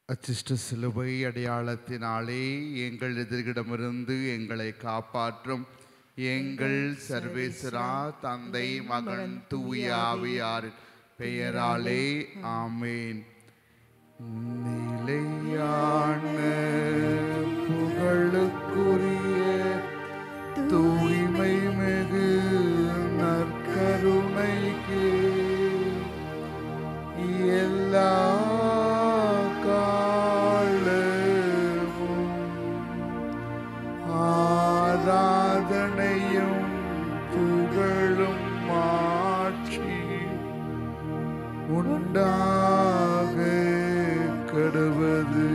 அச்சிஷ்ட சிலுவை அடையாளத்தினாலே எங்கள் எதிரிடமிருந்து எங்களை காப்பாற்றும் எங்கள் சர்வேஸ்வரா தந்தை மகன் தூய ஆவியாரின் பெயராலே ஆமேன். நிலையான புகழுக்குரிய தூய்மை மிகு நற்கருணைக்கு எல்லா ஆராதனையும் புகழும் மாட்சியும் உண்டாக கெடுவது.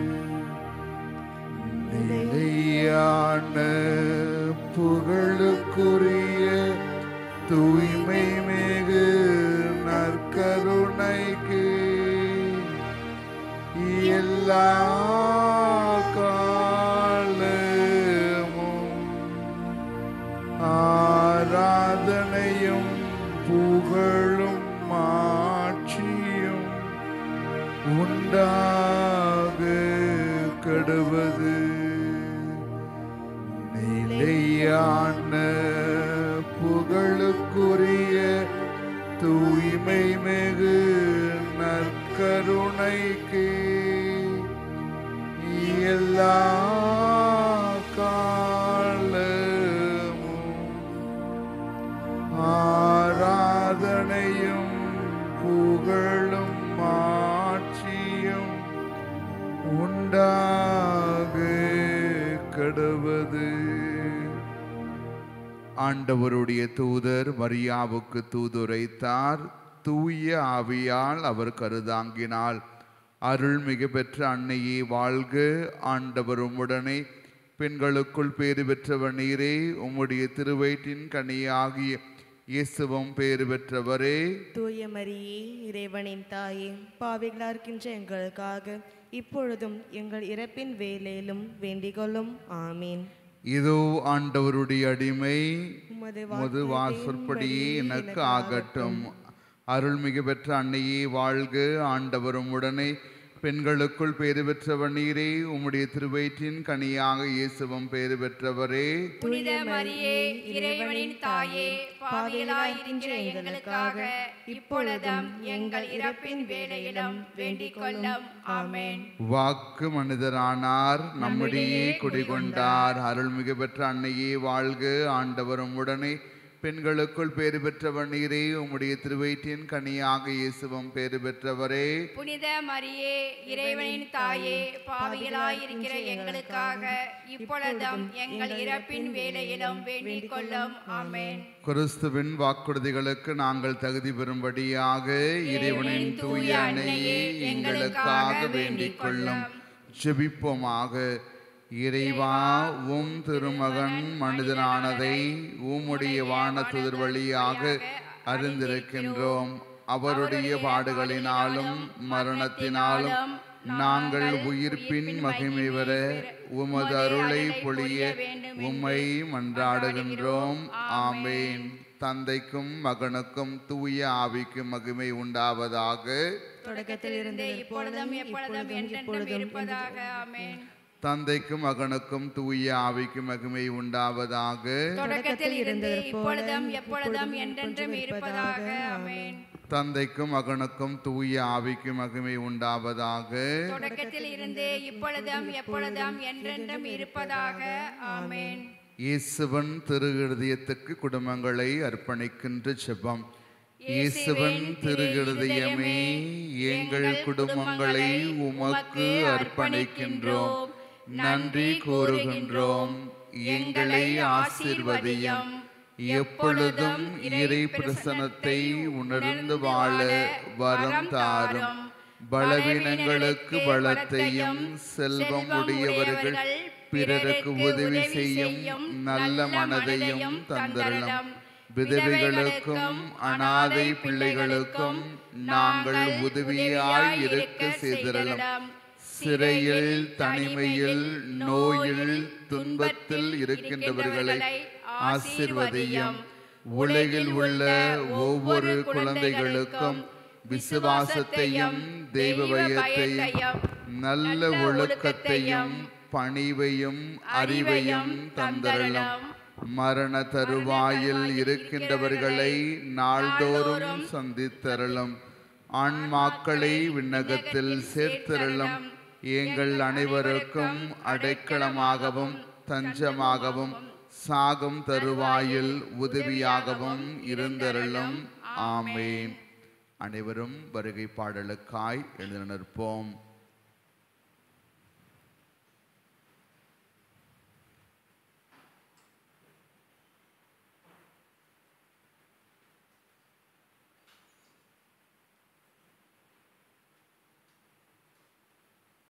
நிலையான புகழுக்குரிய தூய்மை மிகு நற்கருணைக்கு எல்லா ஆராதனையும் புகழும் மாட்சியும் உண்டாக கெடுவது. நிலையான புகழுக்குரிய தூய்மை மிகு நற்கருணைக்கு எல்லா ஆராதனையும் புகழும் மாட்சியும் உண்டாக கெடுவது. ஆண்டவருடைய தூதர் மரியாவுக்கு தூதுரைத்தார். தூய ஆவியால் அவர் கருதாங்கினாள். அருள்மிகு பெற்ற அன்னையே வாழ்க. ஆண்டவர் உம்முடனே பெண்களுக்குள் பேறு பெற்றவர் நீரே. உம்முடைய திருவயிற்றின் கனியாகிய இயேசுவும் பேறு பெற்றவரே. தூய மரியே இறைவனின் தாயே, பாவிகளார்க்கின்ற எங்களுக்காக இப்பொழுதும் எங்கள் இறப்பின் வேளையிலும் வேண்டிக்கொள்ளும். ஆமீன். இதோ ஆண்டவருடைய அடிமை, உமது வாசற்படியே எனக்கு ஆகட்டும். அருள்மிகு பெற்ற அன்னையே வாழ்க. ஆண்டவரும் உடனே பெண்களுக்குள் பேறு பெற்றவர் நீரே. உம்முடைய திருவயிற்றின் கனியாக இயேசுவும் பேறு பெற்றவரே. புனித மரியே இறைவனின் தாயே, பாவிகளாயிருக்கின்ற எங்களுக்காக இப்பொழுதும் எங்கள் இறப்பின் வேளையிலும் வேண்டிக் கொள்ளும். ஆமென். வாக்கு மனிதரானார், நம்முடையே குடிகொண்டார். அருள்மிகு பெற்ற அன்னையே வாழ்க. ஆண்டவரும் உடனே பெண்களுக்குள் பேறு பெற்றவர் நீரே. உம்முடைய திருவயிற்றின் கனியாக இயேசுவும் பேறு பெற்றவரே. புனித மரியே இறைவனின் தாயே, பாவிகளாயிருக்கிற எங்களுக்காக இப்பொழுதும் எங்கள் இறப்பின் வேளையிலும் வேண்டிக் கொள்ளும். ஆமென். கிறிஸ்துவின் வாக்குறுதிகளுக்கு நாங்கள் தகுதி பெறும்படியாக இறைவனின் தூய அன்னையே எங்களுக்காக வேண்டிக் கொள்ளும். ஜெபிப்போமாக. இறைவா, உம் திருமகன் மனிதனானதை உம்முடைய வானதூதர் வழியாக அறிந்திருக்கின்றோம். அவருடைய பாடுகளினாலும் மரணத்தினாலும் நாங்கள் உயிர்ப்பின் மகிமை வர உமது அருளை பொழிய உம்மை மன்றாடுகின்றோம். ஆமேன். தந்தைக்கும் மகனுக்கும் தூய ஆவிக்கும் மகிமை உண்டாவதாக. தொடக்கத்தில் இருந்து இப்பொழுதும் எப்பொழுதும் என்றென்றும் இருப்பதாக. ஆமென். தந்தைக்கும் மகனுக்கும் தூய ஆவிக்கும் மகிமை உண்டாவதாக. தொடக்கத்தில் இருந்து இப்பொழுதும் எப்பொழுதும் என்றென்றும் இருப்பதாக. ஆமென். தந்தைக்கும் மகனுக்கும் தூய ஆவிக்கும் மகிமை உண்டாவதாக. தொடக்கத்தில் இருந்து இப்பொழுதும் எப்பொழுதும் என்றென்றும் இருப்பதாக. ஆமென். இயேசுவின் திரு இருதயத்துக்கு குடும்பங்களை அர்ப்பணிக்கின்ற ஜெபம். இயேசுவின் திரு இருதயமே, எங்கள் குடும்பங்களை உமக்கு அர்ப்பணிக்கின்றோம். நன்றி கூறுகின்றோம். எங்களை ஆசீர்வதியும். எப்பொழுதும் இறை பிரசன்னத்தை உணர்ந்து வாழ வரம் தாரும். பலவீனங்களுக்கு பலத்தையும், செல்வம் உடையவர்கள் பிறருக்கு உதவி செய்யும் நல்ல மனதையும் தந்தரலும். விதவைகளுக்கும் அனாதை பிள்ளைகளுக்கும் நாங்கள் உதவியாய் இருக்க செய்தரலும். சிறையில், தனிமையில், நோயில், துன்பத்தில் இருக்கின்றவர்களை ஆசீர்வதியும். உலகில் உள்ள ஒவ்வொரு குழந்தைகளுக்கும் விசுவாசத்தையும் தெய்வ பயத்தையும் நல்ல ஒழுக்கத்தையும் பணிவையும் அறிவையும் தந்தருளும். மரண தருவாயில் இருக்கின்றவர்களை நாள்தோறும் சந்தித்தருளும். ஆன்மாக்களை விண்ணகத்தில் சேர்த்தருளும். எங்கள் அனைவருக்கும் அடைக்கலமாகவும் தஞ்சமாகவும் சாகும் தருவாயில் உதவியாகவும் இருந்தருளும். ஆமென். அனைவரும் வருகை பாடலுக்காய் எழுந்து நிற்போம்.